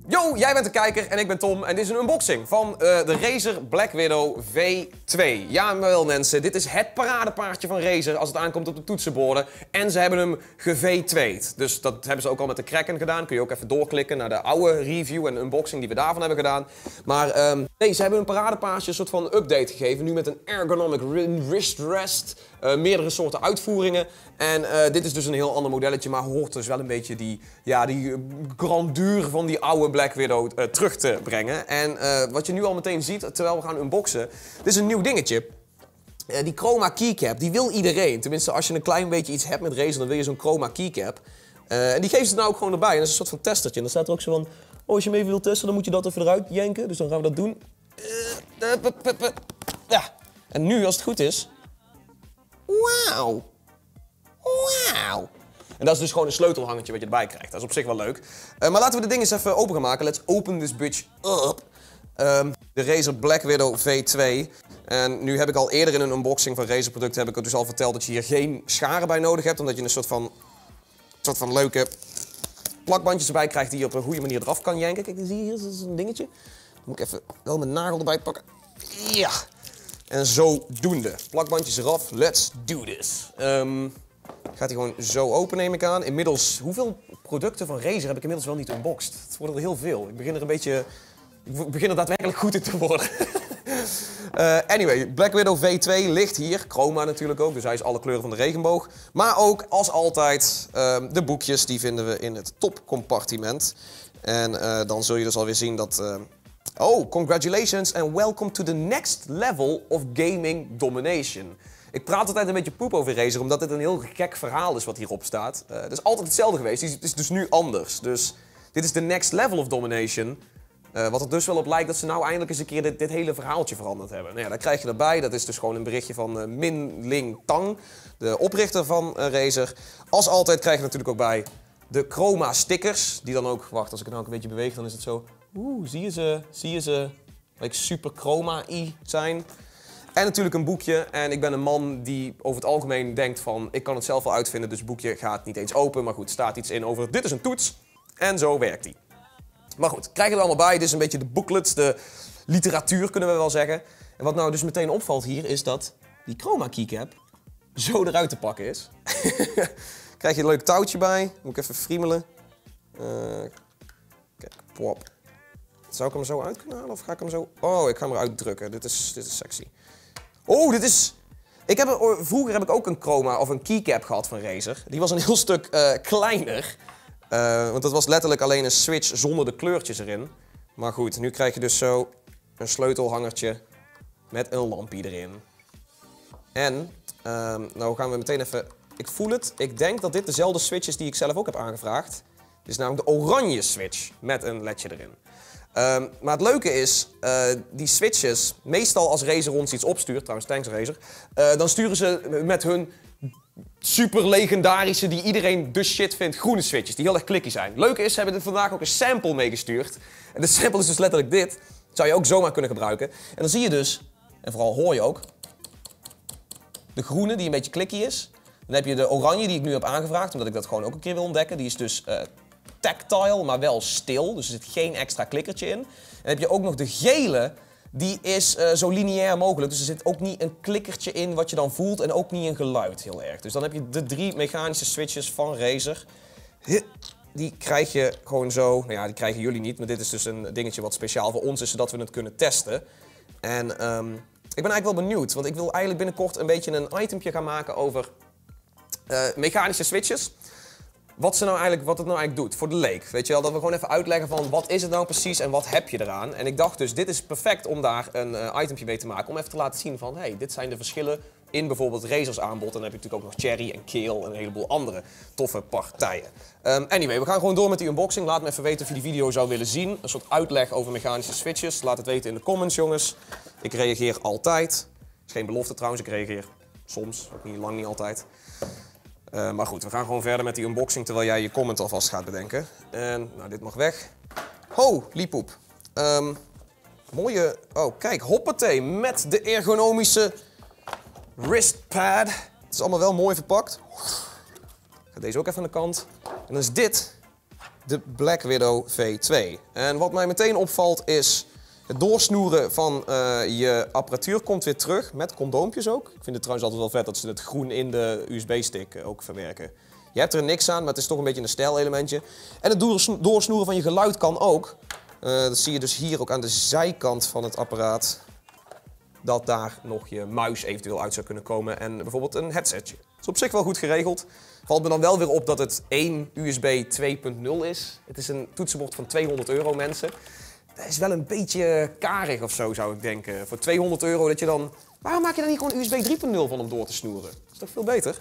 Yo, jij bent de kijker en ik ben Tom en dit is een unboxing van de Razer Black Widow V2. Ja, wel mensen, dit is het paradepaardje van Razer als het aankomt op de toetsenborden. En ze hebben hem ge-V2'd. Dus dat hebben ze ook al met de Kraken gedaan. Kun je ook even doorklikken naar de oude review en unboxing die we daarvan hebben gedaan. Maar nee, ze hebben een paradepaardje een soort van update gegeven. Nu met een ergonomic wrist rest. Meerdere soorten uitvoeringen. En dit is dus een heel ander modelletje, maar hoort dus wel een beetje die grandeur van die oude Black Widow terug te brengen. En wat je nu al meteen ziet, terwijl we gaan unboxen, dit is een nieuw dingetje. Die chroma keycap, die wil iedereen. Tenminste, als je een klein beetje iets hebt met Razer, dan wil je zo'n chroma keycap. En die geven ze nou ook gewoon erbij. En dat is een soort van testertje. En dan staat er ook zo van, oh, als je hem even wilt testen, dan moet je dat even eruit jenken. Dus dan gaan we dat doen. Ja. En nu, als het goed is... Wauw. Wauw. En dat is dus gewoon een sleutelhangertje wat je erbij krijgt. Dat is op zich wel leuk. Maar laten we de ding eens even open gaan maken. Let's open this bitch up. De Razer Black Widow V2. En nu heb ik al eerder in een unboxing van Razer producten heb ik het dus al verteld dat je hier geen scharen bij nodig hebt. Omdat je een soort van leuke plakbandjes erbij krijgt die je op een goede manier eraf kan janken. Kijk, zie je hier, dat is een dingetje. Dan moet ik even wel mijn nagel erbij pakken. Ja. En zodoende. Plakbandjes eraf. Let's do this. Gaat hij gewoon zo open, neem ik aan. Inmiddels, hoeveel producten van Razer heb ik inmiddels wel niet unboxed? Het worden er heel veel. Ik begin er daadwerkelijk goed in te worden. Anyway, Black Widow V2 ligt hier. Chroma natuurlijk ook, dus hij is alle kleuren van de regenboog. Maar ook, als altijd, de boekjes, die vinden we in het topcompartiment. En dan zul je dus alweer zien dat... Oh, congratulations and welcome to the next level of gaming domination. Ik praat altijd een beetje poep over Razer, omdat dit een heel gek verhaal is wat hierop staat. Het is altijd hetzelfde geweest, het is dus nu anders. Dus dit is de next level of domination. Wat er dus wel op lijkt dat ze nou eindelijk eens een keer dit hele verhaaltje veranderd hebben. Nou ja, daar krijg je erbij. Dat is dus gewoon een berichtje van Min Ling Tang, de oprichter van Razer. Als altijd krijg je natuurlijk ook bij de chroma stickers. Die dan ook, wacht, als ik het nou ook een beetje beweeg, dan is het zo... Oeh, zie je ze? Like super chroma-y zijn. En natuurlijk een boekje. En ik ben een man die over het algemeen denkt van... ik kan het zelf wel uitvinden, dus het boekje gaat niet eens open. Maar goed, er staat iets in over dit is een toets. En zo werkt die. Maar goed, krijg je er allemaal bij. Dit is een beetje de booklets, de literatuur kunnen we wel zeggen. En wat nou dus meteen opvalt hier is dat die chroma keycap zo eruit te pakken is. Krijg je een leuk touwtje bij. Moet ik even friemelen. Kijk, pop. Zou ik hem zo uit kunnen halen of ga ik hem zo... Oh, ik ga hem eruit drukken. Dit is sexy. Oh, dit is... Vroeger heb ik ook een chroma of een keycap gehad van Razer. Die was een heel stuk kleiner. Want dat was letterlijk alleen een switch zonder de kleurtjes erin. Maar goed, nu krijg je dus zo een sleutelhangertje met een lampje erin. En, nou gaan we meteen even... Ik voel het. Ik denk dat dit dezelfde switch is die ik zelf ook heb aangevraagd. Dit is namelijk de oranje switch met een ledje erin. Maar het leuke is, die switches, meestal als Razer ons iets opstuurt, trouwens thanks Razer, dan sturen ze met hun super legendarische, die iedereen de shit vindt, groene switches, die heel erg clicky zijn. Leuke is, ze hebben er vandaag ook een sample meegestuurd. En de sample is dus letterlijk dit. Dat zou je ook zomaar kunnen gebruiken. En dan zie je dus, en vooral hoor je ook, de groene die een beetje clicky is. Dan heb je de oranje die ik nu heb aangevraagd, omdat ik dat gewoon ook een keer wil ontdekken. Die is dus... tactile, maar wel stil. Dus er zit geen extra klikkertje in. En dan heb je ook nog de gele. Die is zo lineair mogelijk. Dus er zit ook niet een klikkertje in wat je dan voelt. En ook niet een geluid heel erg. Dus dan heb je de 3 mechanische switches van Razer. Die krijg je gewoon zo. Nou ja, die krijgen jullie niet. Maar dit is dus een dingetje wat speciaal voor ons is. Zodat we het kunnen testen. En ik ben eigenlijk wel benieuwd. Want ik wil eigenlijk binnenkort een beetje een itempje gaan maken over mechanische switches. Wat het nou eigenlijk doet voor de leek. Weet je wel, dat we gewoon even uitleggen van wat is het nou precies en wat heb je eraan. En ik dacht dus, dit is perfect om daar een itempje mee te maken. Om even te laten zien van, hey, dit zijn de verschillen in bijvoorbeeld Razer's aanbod. En dan heb je natuurlijk ook nog Cherry en Kale en een heleboel andere toffe partijen. Anyway, we gaan gewoon door met die unboxing. Laat me even weten of je die video zou willen zien. Een soort uitleg over mechanische switches. Laat het weten in de comments, jongens. Ik reageer altijd. Dat is geen belofte trouwens, ik reageer soms. Ook niet lang, niet altijd. Maar goed, we gaan gewoon verder met die unboxing terwijl jij je comment alvast gaat bedenken. En, nou, dit mag weg. Ho, liepoep. Mooie... Oh, kijk, hoppatee, met de ergonomische wristpad. Het is allemaal wel mooi verpakt. Ik ga deze ook even aan de kant. En dan is dit de Black Widow V2. En wat mij meteen opvalt is het doorsnoeren van je apparatuur komt weer terug met condoompjes ook. Ik vind het trouwens altijd wel vet dat ze het groen in de USB-stick ook verwerken. Je hebt er niks aan, maar het is toch een beetje een stijlelementje. En het doorsnoeren van je geluid kan ook. Dat zie je dus hier ook aan de zijkant van het apparaat. Dat daar nog je muis eventueel uit zou kunnen komen en bijvoorbeeld een headsetje. Dat is op zich wel goed geregeld. Valt me dan wel weer op dat het één USB 2.0 is. Het is een toetsenbord van €200 mensen. Dat is wel een beetje karig of zo, zou ik denken. Voor €200 dat je dan... Waarom maak je dan niet gewoon USB 3.0 van om door te snoeren? Dat is toch veel beter?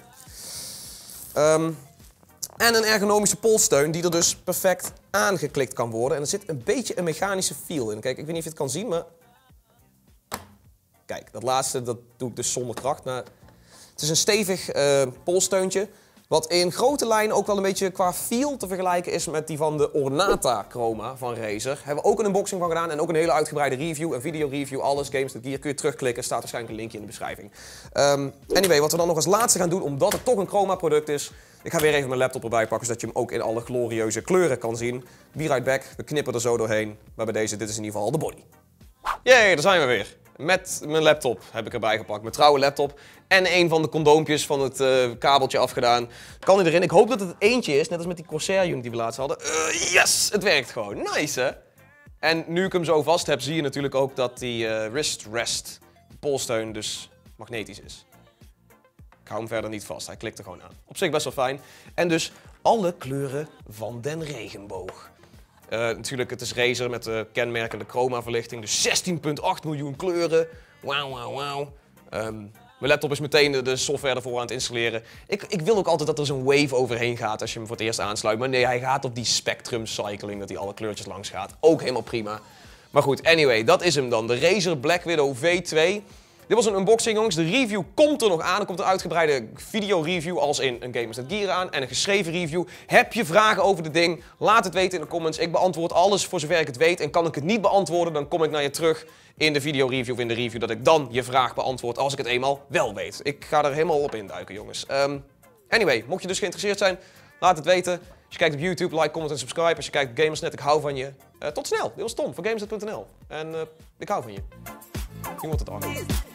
En een ergonomische polssteun die er dus perfect aangeklikt kan worden. En er zit een beetje een mechanische feel in. Kijk, ik weet niet of je het kan zien, maar... Kijk, dat laatste dat doe ik dus zonder kracht. Maar het is een stevig polssteuntje. Wat in grote lijnen ook wel een beetje qua feel te vergelijken is met die van de Ornata Chroma van Razer. Hebben we ook een unboxing van gedaan en ook een hele uitgebreide review, een video review, alles, games. Hier kun je terugklikken, staat waarschijnlijk een linkje in de beschrijving. Anyway, wat we dan nog als laatste gaan doen, omdat het toch een Chroma product is. Ik ga weer even mijn laptop erbij pakken, zodat je hem ook in alle glorieuze kleuren kan zien. Be right back, we knippen er zo doorheen. Maar bij deze, dit is in ieder geval de body. Yay, daar zijn we weer. Met mijn laptop heb ik erbij gepakt, mijn trouwe laptop. En een van de condoompjes van het kabeltje afgedaan. Kan hij erin? Ik hoop dat het eentje is, net als met die Corsair unit die we laatst hadden. Yes, het werkt gewoon. Nice, hè? En nu ik hem zo vast heb, zie je natuurlijk ook dat die wrist rest, de polssteun, dus magnetisch is. Ik hou hem verder niet vast, hij klikt er gewoon aan. Op zich best wel fijn. En dus alle kleuren van den regenboog. Natuurlijk, het is Razer met de kenmerkende chroma-verlichting. Dus 16,8 miljoen kleuren. Wauw, wauw, wauw. Mijn laptop is meteen de software ervoor aan het installeren. Ik wil ook altijd dat er zo'n wave overheen gaat als je hem voor het eerst aansluit. Maar nee, hij gaat op die spectrum cycling, dat hij alle kleurtjes langs gaat. Ook helemaal prima. Maar goed, anyway, dat is hem dan. De Razer Black Widow V2. Dit was een unboxing, jongens. De review komt er nog aan. Er komt een uitgebreide video-review als in een Gamers Net Gear aan. En een geschreven review. Heb je vragen over dit ding? Laat het weten in de comments. Ik beantwoord alles voor zover ik het weet. En kan ik het niet beantwoorden, dan kom ik naar je terug in de video-review of in de review. Dat ik dan je vraag beantwoord als ik het eenmaal wel weet. Ik ga er helemaal op induiken, jongens. Anyway, mocht je dus geïnteresseerd zijn, laat het weten. Als je kijkt op YouTube, like, comment en subscribe. Als je kijkt op Gamersnet, ik hou van je. Tot snel. Dit was Tom van Gamersnet.nl. En ik hou van je. Je wordt het ook.